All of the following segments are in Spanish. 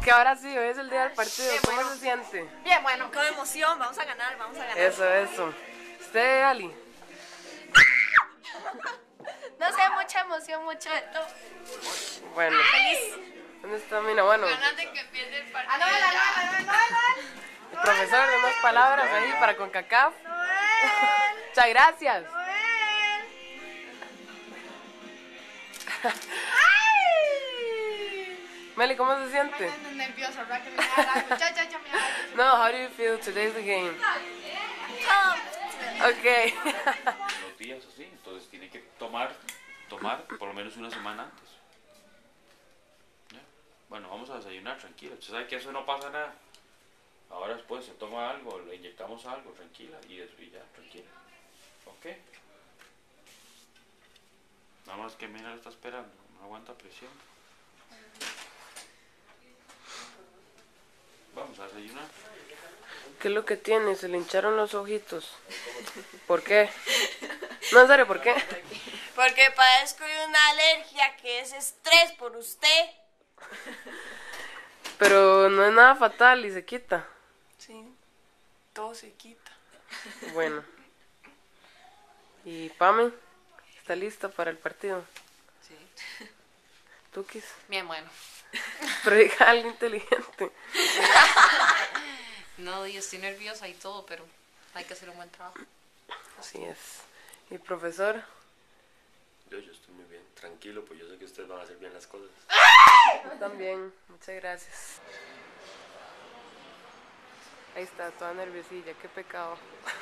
Que ahora sí, hoy es el día del partido. ¿Cómo se siente? Bien, bueno, con emoción, vamos a ganar, vamos a ganar. Eso. ¿Usted, Ali? No sé, mucha emoción, mucho de todo. Bueno. Feliz. ¿Dónde está Mina? Bueno. Ganas de que empiece el partido. El profesor, unas palabras ahí para Concacaf. Muchas gracias. Meli, ¿cómo se siente? Nerviosa, ¿verdad? Que me da algo. Ya, me da algo. No, how do you feel? Today's the game. Okay. Los días así, entonces tiene que tomar por lo menos una semana antes. ¿Ya? Bueno, vamos a desayunar, tranquila. Usted sabe que eso no pasa nada. Ahora después se toma algo, le inyectamos algo, tranquila, y ya, tranquila. ¿Ok? Nada más que Mina lo está esperando, no aguanta presión. Vamos a desayunar. ¿Qué es lo que tiene? Se le hincharon los ojitos. ¿Por qué? No, en serio, ¿por qué? Porque padezco de una alergia que es estrés por usted. Pero no es nada fatal y se quita. Sí, todo se quita. Bueno. ¿Y Pame? ¿Está lista para el partido? Sí. ¿Tukis? Bien, bueno. Pero diga algo inteligente. No, yo estoy nerviosa y todo, pero hay que hacer un buen trabajo. Así es. ¿Y profesor? Yo estoy muy bien, tranquilo, pues yo sé que ustedes van a hacer bien las cosas. Yo también, muchas gracias. Ahí está, toda nerviosilla, qué pecado.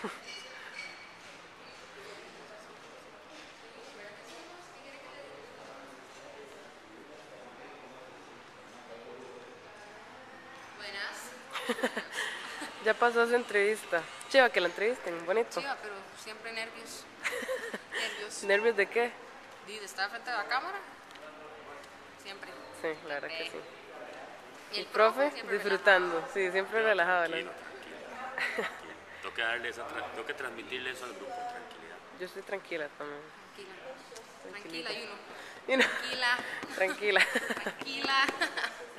Buenas. Ya pasó su entrevista. Chiva, que la entrevisten, bonito. Chiva, pero siempre nervios. Nervios. ¿Nervios de qué? ¿De estar frente a la cámara? Siempre. Sí, la verdad que sí. Y el profe siempre disfrutando, relajado. sí, siempre relajado. Tranquilo. Tengo que transmitirle eso al grupo, tranquilidad. Yo estoy tranquila también. Tranquila, y uno. Y no, Tranquila. tranquila. Tranquila.